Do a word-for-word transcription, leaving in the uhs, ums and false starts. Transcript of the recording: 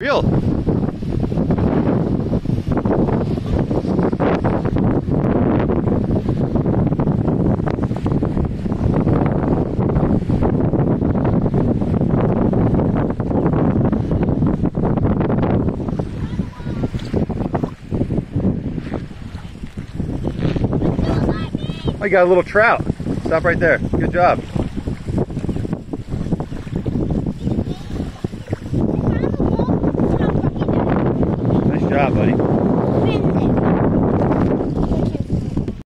Real. I got a little trout. Stop right there. Good job.